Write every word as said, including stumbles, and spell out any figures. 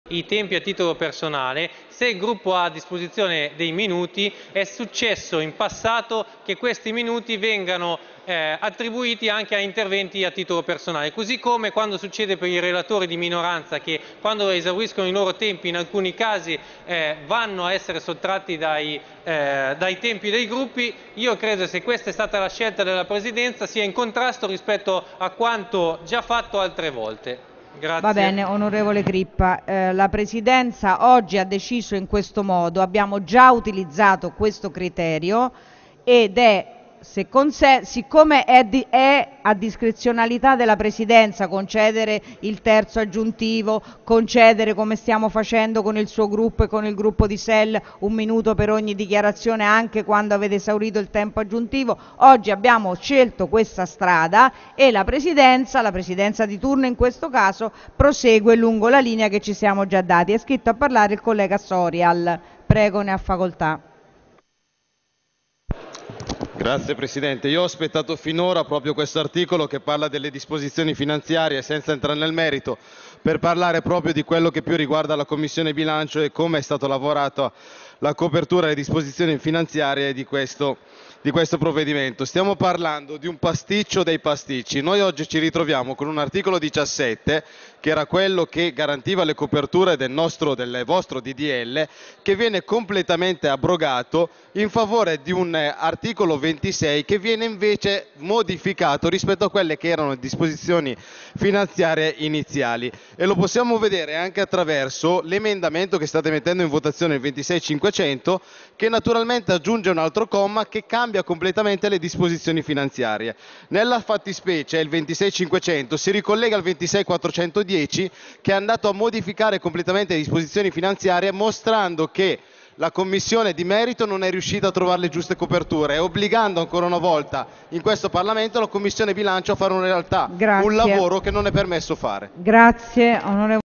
i tempi a titolo personale. Se il gruppo ha a disposizione dei minuti, è successo in passato che questi minuti vengano eh, attribuiti anche a interventi a titolo personale, così come quando succede per i relatori di minoranza che quando esauriscono i loro tempi in alcuni casi eh, vanno a essere sottratti dai, eh, dai tempi dei gruppi. Io credo, se questa è stata la scelta della Presidenza, sia in contrasto rispetto a quanto già fatto altre volte. Grazie. Va bene, onorevole Crippa, eh, la Presidenza oggi ha deciso in questo modo, abbiamo già utilizzato questo criterio ed è, se conse- siccome è, di- è a discrezionalità della Presidenza concedere il terzo aggiuntivo, concedere, come stiamo facendo con il suo gruppo e con il gruppo di S E L, un minuto per ogni dichiarazione anche quando avete esaurito il tempo aggiuntivo, oggi abbiamo scelto questa strada e la Presidenza, la Presidenza di turno in questo caso, prosegue lungo la linea che ci siamo già dati. È scritto a parlare il collega Sorial, prego, ne ha facoltà. Grazie Presidente, io ho aspettato finora proprio questo articolo che parla delle disposizioni finanziarie, senza entrare nel merito, per parlare proprio di quello che più riguarda la Commissione Bilancio e come è stato lavorato la copertura e le disposizioni finanziarie di questo, di questo provvedimento. Stiamo parlando di un pasticcio dei pasticci. Noi oggi ci ritroviamo con un articolo diciassette, che era quello che garantiva le coperture del, nostro, del vostro D D L, che viene completamente abrogato in favore di un articolo ventisei che viene invece modificato rispetto a quelle che erano le disposizioni finanziarie iniziali, e lo possiamo vedere anche attraverso l'emendamento che state mettendo in votazione, il ventisei cinquecento, che naturalmente aggiunge un altro comma che cambia completamente le disposizioni finanziarie. Nella fattispecie il ventisei cinquecento si ricollega al ventisei quattrocentodieci, che è andato a modificare completamente le disposizioni finanziarie, mostrando che la Commissione di merito non è riuscita a trovare le giuste coperture, e obbligando ancora una volta in questo Parlamento la Commissione bilancio a fare in realtà Grazie. un lavoro che non è permesso fare. Grazie, onorevole.